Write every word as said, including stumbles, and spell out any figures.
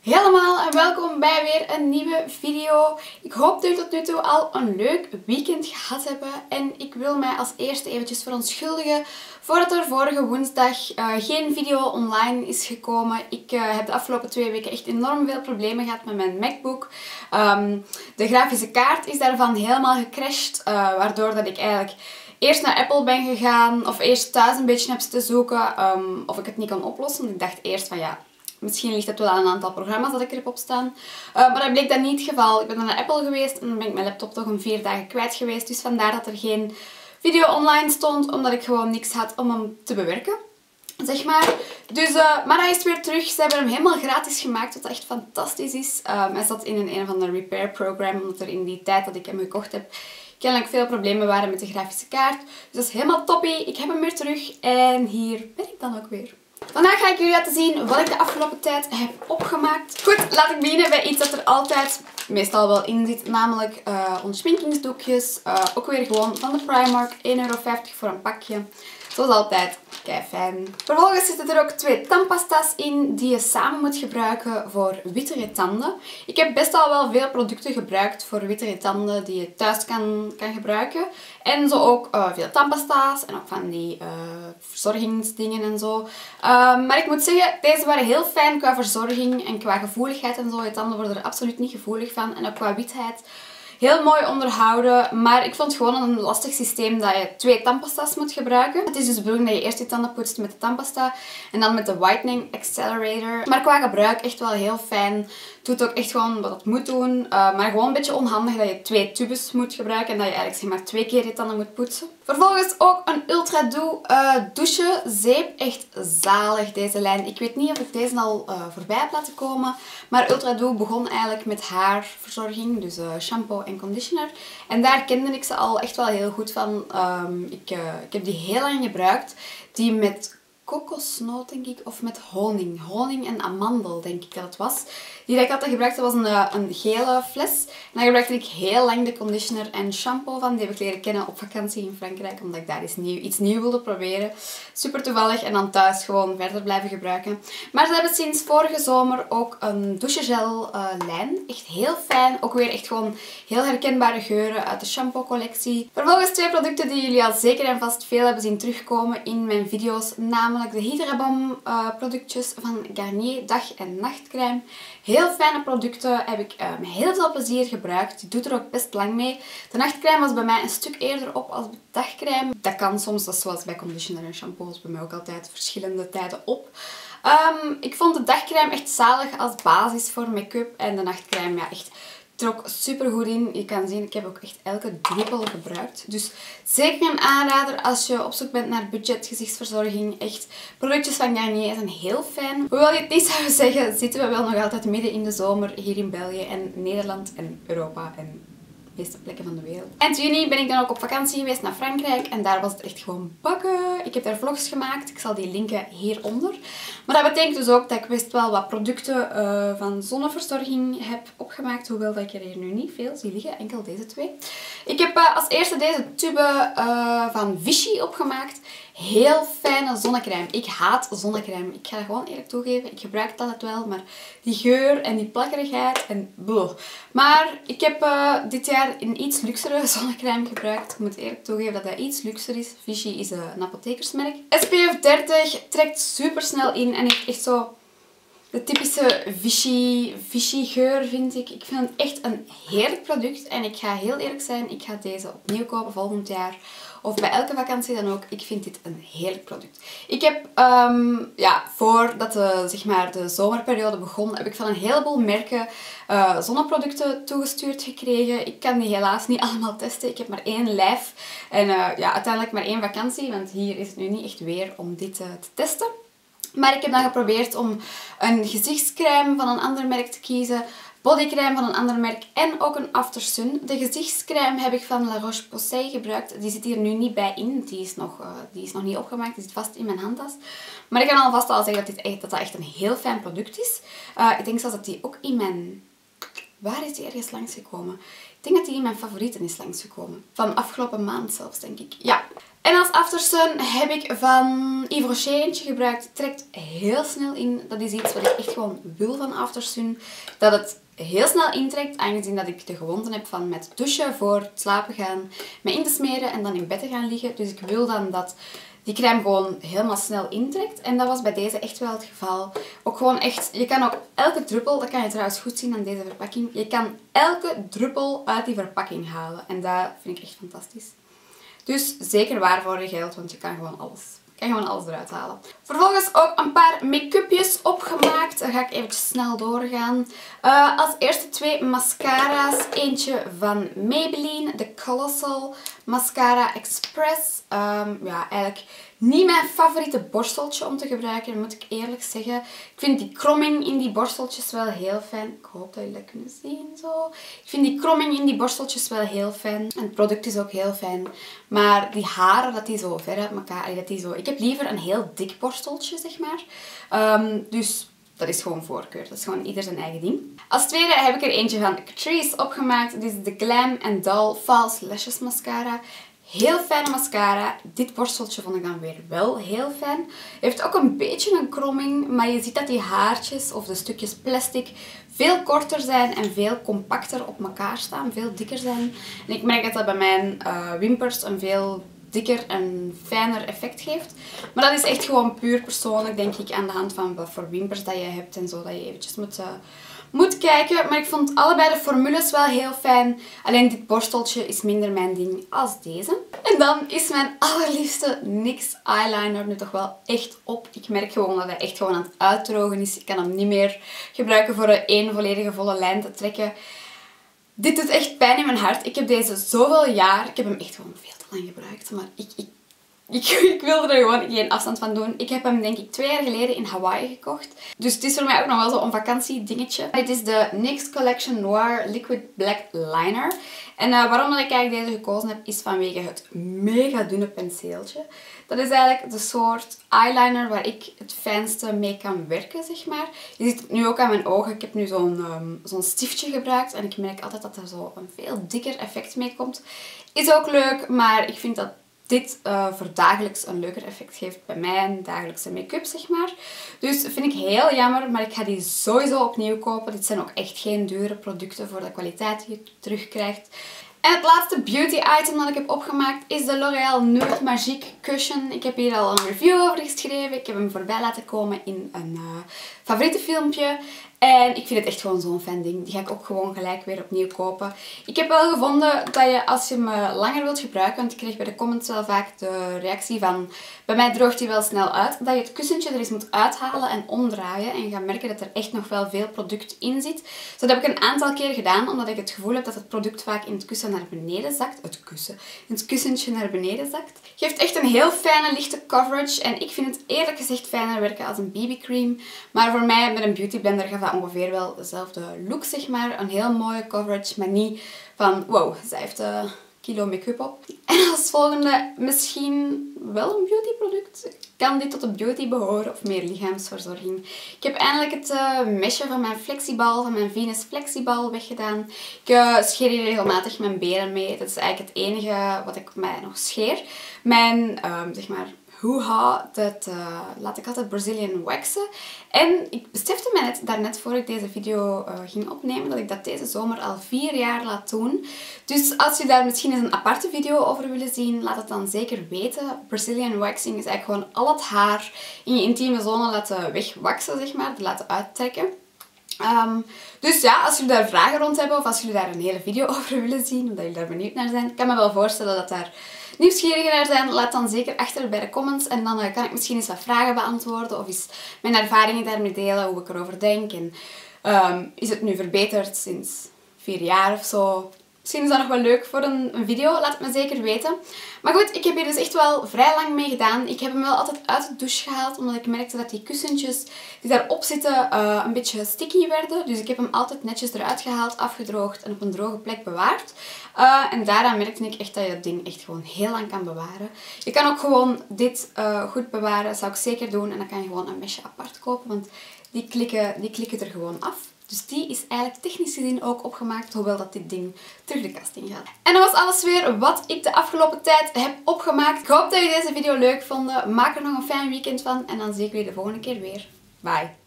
Helemaal en welkom bij weer een nieuwe video. Ik hoop dat jullie tot nu toe al een leuk weekend gehad hebben. En ik wil mij als eerste eventjes verontschuldigen voordat er vorige woensdag uh, geen video online is gekomen. Ik uh, heb de afgelopen twee weken echt enorm veel problemen gehad met mijn MacBook. Um, de grafische kaart is daarvan helemaal gecrashed, uh, waardoor dat ik eigenlijk eerst naar Apple ben gegaan of eerst thuis een beetje heb te zoeken um, of ik het niet kan oplossen. Ik dacht eerst van ja, misschien ligt het wel aan een aantal programma's dat ik erop op staan. Uh, maar dat bleek dan niet het geval. Ik ben dan naar Apple geweest en dan ben ik mijn laptop toch een vier dagen kwijt geweest. Dus vandaar dat er geen video online stond, omdat ik gewoon niks had om hem te bewerken. Zeg maar. Dus, uh, maar hij is weer terug. Ze hebben hem helemaal gratis gemaakt, wat echt fantastisch is. Um, hij zat in een, een of ander repair program, omdat er in die tijd dat ik hem gekocht heb kennelijk veel problemen waren met de grafische kaart. Dus dat is helemaal toppie. Ik heb hem weer terug en hier ben ik dan ook weer. Vandaag ga ik jullie laten zien wat ik de afgelopen tijd heb opgemaakt. Goed, laat ik beginnen bij iets dat er altijd meestal wel in zit, namelijk uh, ontsminkingsdoekjes. Uh, ook weer gewoon van de Primark, één euro vijftig voor een pakje. Zoals altijd, kei fijn. Vervolgens zitten er ook twee tandpasta's in die je samen moet gebruiken voor wittere tanden. Ik heb best al wel veel producten gebruikt voor wittere tanden die je thuis kan, kan gebruiken. En zo ook uh, veel tandpasta's en ook van die uh, verzorgingsdingen en zo. Uh, maar ik moet zeggen, deze waren heel fijn qua verzorging en qua gevoeligheid en zo. Je tanden worden er absoluut niet gevoelig van en ook qua witheid. Heel mooi onderhouden, maar ik vond het gewoon een lastig systeem dat je twee tandpasta's moet gebruiken. Het is dus de bedoeling dat je eerst je tanden poetst met de tandpasta en dan met de Whitening Accelerator. Maar qua gebruik echt wel heel fijn. Het doet ook echt gewoon wat het moet doen. Uh, maar gewoon een beetje onhandig dat je twee tubes moet gebruiken en dat je eigenlijk zeg maar twee keer je tanden moet poetsen. Vervolgens ook een Ultra Doux uh, douche zeep. Echt zalig deze lijn. Ik weet niet of ik deze al uh, voorbij heb laten komen. Maar Ultra Doux begon eigenlijk met haarverzorging. Dus uh, shampoo en conditioner. En daar kende ik ze al echt wel heel goed van. Um, ik, uh, ik heb die heel lang gebruikt. Die met kokosnoot, denk ik, of met honing. Honing en amandel, denk ik dat het was. Die dat ik altijd gebruikte was een, een gele fles. En daar gebruikte ik heel lang de conditioner en shampoo van. Die heb ik leren kennen op vakantie in Frankrijk, omdat ik daar iets nieuw, iets nieuw wilde proberen. Super toevallig en dan thuis gewoon verder blijven gebruiken. Maar ze hebben sinds vorige zomer ook een douchegel uh, lijn. Echt heel fijn. Ook weer echt gewoon heel herkenbare geuren uit de shampoo collectie. Vervolgens twee producten die jullie al zeker en vast veel hebben zien terugkomen in mijn video's. Namelijk de Hydra Bomb uh, productjes van Garnier dag- en nachtcrème. Heel fijne producten, heb ik uh, met heel veel plezier gebruikt. Die doet er ook best lang mee. De nachtcrème was bij mij een stuk eerder op als de dagcrème. Dat kan soms, dat is zoals bij conditioner en shampoos, bij mij ook altijd verschillende tijden op. Um, ik vond de dagcrème echt zalig als basis voor make-up. En de nachtcrème, ja, echt trok super goed in. Je kan zien, ik heb ook echt elke druppel gebruikt. Dus zeker een aanrader als je op zoek bent naar budget gezichtsverzorging. Echt, productjes van Garnier zijn heel fijn. Hoewel je het niet zou zeggen, zitten we wel nog altijd midden in de zomer hier in België en Nederland en Europa en de meeste plekken van de wereld. Eind juni ben ik dan ook op vakantie geweest naar Frankrijk en daar was het echt gewoon bakken. Ik heb daar vlogs gemaakt. Ik zal die linken hieronder. Maar dat betekent dus ook dat ik best wel wat producten uh, van zonneverzorging heb opgemaakt. Hoewel dat ik er hier nu niet veel zie liggen. Enkel deze twee. Ik heb uh, als eerste deze tube uh, van Vichy opgemaakt. Heel fijne zonnecrème. Ik haat zonnecrème. Ik ga dat gewoon eerlijk toegeven. Ik gebruik het altijd wel, maar die geur en die plakkerigheid en bleh. Maar ik heb uh, dit jaar een iets luxere zonnecrème gebruikt. Ik moet eerlijk toegeven dat dat iets luxer is. Vichy is uh, een apothekersmerk. S P F dertig trekt super snel in en heeft echt zo de typische Vichy, Vichy geur, vind ik. Ik vind het echt een heerlijk product. En ik ga heel eerlijk zijn, ik ga deze opnieuw kopen volgend jaar. Of bij elke vakantie dan ook. Ik vind dit een heerlijk product. Ik heb, um, ja, voordat de, zeg maar, de zomerperiode begon, heb ik van een heleboel merken uh, zonneproducten toegestuurd gekregen. Ik kan die helaas niet allemaal testen. Ik heb maar één lijf. En uh, ja, uiteindelijk maar één vakantie. Want hier is het nu niet echt weer om dit uh, te testen. Maar ik heb dan geprobeerd om een gezichtscrème van een ander merk te kiezen. Bodycrème van een ander merk en ook een Aftersun. De gezichtscrème heb ik van La Roche-Posay gebruikt. Die zit hier nu niet bij in. Die is nog, uh, die is nog niet opgemaakt. Die zit vast in mijn handtas. Maar ik kan alvast al zeggen dat, dit echt, dat dat echt een heel fijn product is. Uh, ik denk zelfs dat die ook in mijn Waar is die ergens langsgekomen? Ik denk dat die in mijn favorieten is langsgekomen. Van afgelopen maand zelfs, denk ik. Ja. En als aftersun heb ik van Yves Rocher eentje gebruikt. Trekt heel snel in. Dat is iets wat ik echt gewoon wil van aftersun. Dat het heel snel intrekt, aangezien dat ik de gewoonte heb van met douchen voor het slapen gaan, me in te smeren en dan in bed te gaan liggen. Dus ik wil dan dat die crème gewoon helemaal snel intrekt. En dat was bij deze echt wel het geval. Ook gewoon echt, je kan ook elke druppel, dat kan je trouwens goed zien aan deze verpakking, je kan elke druppel uit die verpakking halen. En dat vind ik echt fantastisch. Dus zeker waar voor je geld, want je kan gewoon alles. Je kan gewoon alles eruit halen. Vervolgens ook een paar make-upjes opgemaakt. Daar ga ik even snel doorgaan. Uh, als eerste twee mascara's. Eentje van Maybelline, de Colossal Mascara Express. Um, ja, eigenlijk niet mijn favoriete borsteltje om te gebruiken, moet ik eerlijk zeggen. Ik vind die kromming in die borsteltjes wel heel fijn. Ik hoop dat jullie dat kunnen zien zo. Ik vind die kromming in die borsteltjes wel heel fijn. En het product is ook heel fijn. Maar die haren, dat die zo ver uit elkaar... Dat die zo... Ik heb liever een heel dik borsteltje, zeg maar. Um, dus... Dat is gewoon voorkeur. Dat is gewoon ieder zijn eigen ding. Als tweede heb ik er eentje van Catrice opgemaakt. Dit is de Glam and Dull False Lashes Mascara. Heel fijne mascara. Dit borsteltje vond ik dan weer wel heel fijn. Heeft ook een beetje een kromming. Maar je ziet dat die haartjes of de stukjes plastic veel korter zijn en veel compacter op elkaar staan. Veel dikker zijn. En ik merk dat dat bij mijn uh, wimpers een veel dikker en fijner effect geeft. Maar dat is echt gewoon puur persoonlijk, denk ik, aan de hand van wat voor wimpers dat je hebt en zo, dat je eventjes moet, uh, moet kijken. Maar ik vond allebei de formules wel heel fijn. Alleen dit borsteltje is minder mijn ding als deze. En dan is mijn allerliefste N Y X eyeliner nu toch wel echt op. Ik merk gewoon dat hij echt gewoon aan het uitdrogen is. Ik kan hem niet meer gebruiken voor één volledige volle lijn te trekken. Dit doet echt pijn in mijn hart. Ik heb deze zoveel jaar... Ik heb hem echt gewoon veel te lang gebruikt. Maar ik, ik, ik, ik wilde er gewoon geen afstand van doen. Ik heb hem denk ik twee jaar geleden in Hawaii gekocht. Dus het is voor mij ook nog wel zo'n vakantie dingetje. Dit is de N Y X Collection Noir Liquid Black Liner. En uh, waarom dat ik eigenlijk deze gekozen heb, is vanwege het mega dunne penseeltje. Dat is eigenlijk de soort eyeliner waar ik het fijnste mee kan werken, zeg maar. Je ziet het nu ook aan mijn ogen. Ik heb nu zo'n um, zo'n stiftje gebruikt en ik merk altijd dat er zo een veel dikker effect mee komt. Is ook leuk, maar ik vind dat dit uh, voor dagelijks een leuker effect geeft bij mijn dagelijkse make-up, zeg maar. Dus vind ik heel jammer, maar ik ga die sowieso opnieuw kopen. Dit zijn ook echt geen dure producten voor de kwaliteit die je terugkrijgt. En het laatste beauty item dat ik heb opgemaakt is de L'Oréal Nude Magique Cushion. Ik heb hier al een review over geschreven. Ik heb hem voorbij laten komen in een uh, favoriete filmpje. En ik vind het echt gewoon zo'n fijn ding. Die ga ik ook gewoon gelijk weer opnieuw kopen. Ik heb wel gevonden dat je, als je hem langer wilt gebruiken, want ik kreeg bij de comments wel vaak de reactie van, bij mij droogt hij wel snel uit, dat je het kussentje er eens moet uithalen en omdraaien. En je gaat merken dat er echt nog wel veel product in zit. Dus dat heb ik een aantal keer gedaan, omdat ik het gevoel heb dat het product vaak in het kussen naar beneden zakt. Het kussen. In het kussentje naar beneden zakt. Geeft echt een heel fijne, lichte coverage. En ik vind het eerlijk gezegd fijner werken als een B B cream. Maar voor mij met een beauty blender gaf dat ongeveer wel dezelfde look, zeg maar. Een heel mooie coverage, maar niet van wow, zij heeft een kilo make-up op. En als volgende misschien wel een beautyproduct. Kan dit tot de beauty behoren of meer lichaamsverzorging? Ik heb eindelijk het uh, mesje van mijn flexibal, van mijn Venus flexibal weggedaan. Ik uh, scheer hier regelmatig mijn benen mee. Dat is eigenlijk het enige wat ik mij nog scheer. Mijn, uh, zeg maar... Hoo-ha, dat uh, laat ik altijd Brazilian waxen. En ik besefte me net, daarnet voor ik deze video uh, ging opnemen, dat ik dat deze zomer al vier jaar laat doen. Dus als je daar misschien eens een aparte video over willen zien, laat het dan zeker weten. Brazilian waxing is eigenlijk gewoon al het haar in je intieme zone laten wegwaxen, zeg maar, laten uittrekken. Um, dus ja, als jullie daar vragen rond hebben of als jullie daar een hele video over willen zien, omdat jullie daar benieuwd naar zijn, kan me wel voorstellen dat daar nieuwsgieriger naar zijn. Laat dan zeker achter bij de comments en dan uh, kan ik misschien eens wat vragen beantwoorden of eens mijn ervaringen daarmee delen, hoe ik erover denk. En um, is het nu verbeterd sinds vier jaar of zo? Misschien is dat nog wel leuk voor een, een video. Laat het me zeker weten. Maar goed, ik heb hier dus echt wel vrij lang mee gedaan. Ik heb hem wel altijd uit de douche gehaald. Omdat ik merkte dat die kussentjes die daarop zitten uh, een beetje sticky werden. Dus ik heb hem altijd netjes eruit gehaald, afgedroogd en op een droge plek bewaard. Uh, en daaraan merkte ik echt dat je dat ding echt gewoon heel lang kan bewaren. Je kan ook gewoon dit uh, goed bewaren. Dat zou ik zeker doen. En dan kan je gewoon een mesje apart kopen. Want die klikken, die klikken er gewoon af. Dus die is eigenlijk technisch gezien ook opgemaakt, hoewel dat dit ding terug de kast in gaat. En dat was alles weer wat ik de afgelopen tijd heb opgemaakt. Ik hoop dat jullie deze video leuk vonden. Maak er nog een fijn weekend van en dan zie ik jullie de volgende keer weer. Bye!